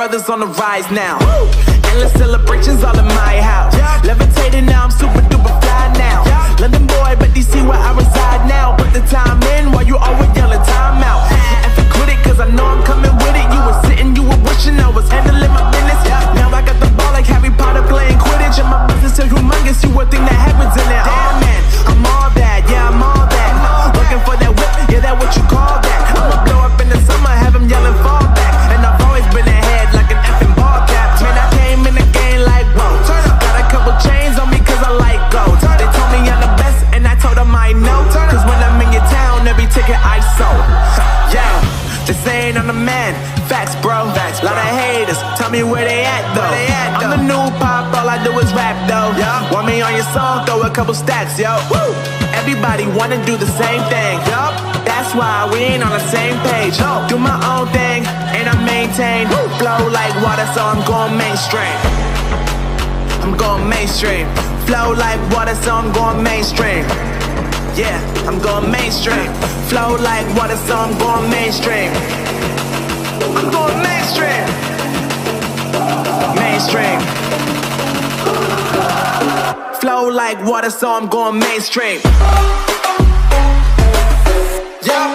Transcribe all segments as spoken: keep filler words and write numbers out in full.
brothers on the rise now. Endless celebrations all in my house. Levitating now, I'm super duper fly now. London boy, but D C where I reside now. Put the time in while you always yelling time out. And for quit it, cause I know I'm coming with it. You were sitting, you were wishing I was handling my business. Now I got the ball like Harry Potter playing Quidditch. And my business is humongous, you would think that happens in it. Oh man, I'm all that, yeah, I'm all that. Looking for that whip, yeah, that what you call that. I'ma blow up in the summer, have them yelling fall back. And I've always been ahead like an effing ball cap. Man, I came in the game like, whoa. Got a couple chains on me cause I like gold. They told me I'm the best and I told them I know. Cause when I'm in your town, every ticket I sold. Yeah, they saying I'm the man. Facts, bro. Facts, bro. Lot of haters, tell me where they at though. They at, though. I'm the new pop, all I do is rap though. Yeah. Want me on your song, throw a couple stacks, yo. Woo. Everybody wanna do the same thing. Yup. That's why we ain't on the same page. No. Do my own thing and I maintain. Woo. Flow like water, so I'm going mainstream. I'm going mainstream. Flow like water, so I'm going mainstream. Yeah, I'm going mainstream. Flow like water, so I'm going mainstream. I'm going mainstream. Mainstream. Flow like water, so I'm going mainstream. Yeah.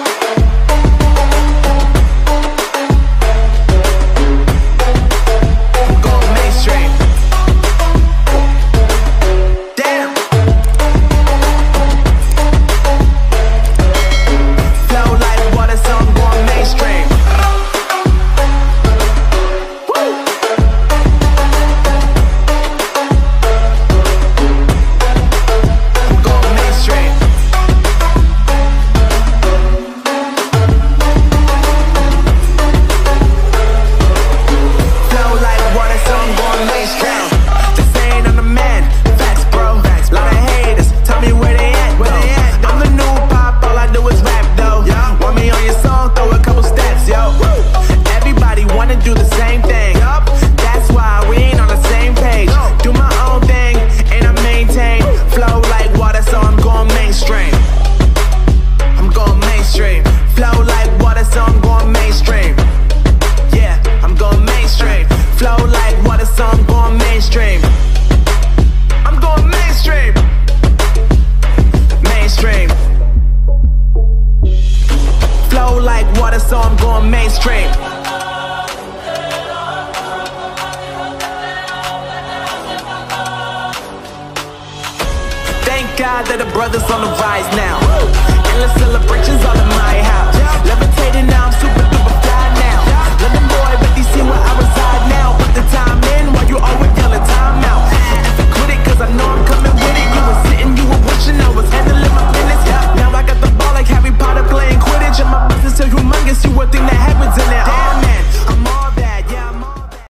So I'm going mainstream. Thank God that the brothers on the rise now. Endless celebrations all in my house.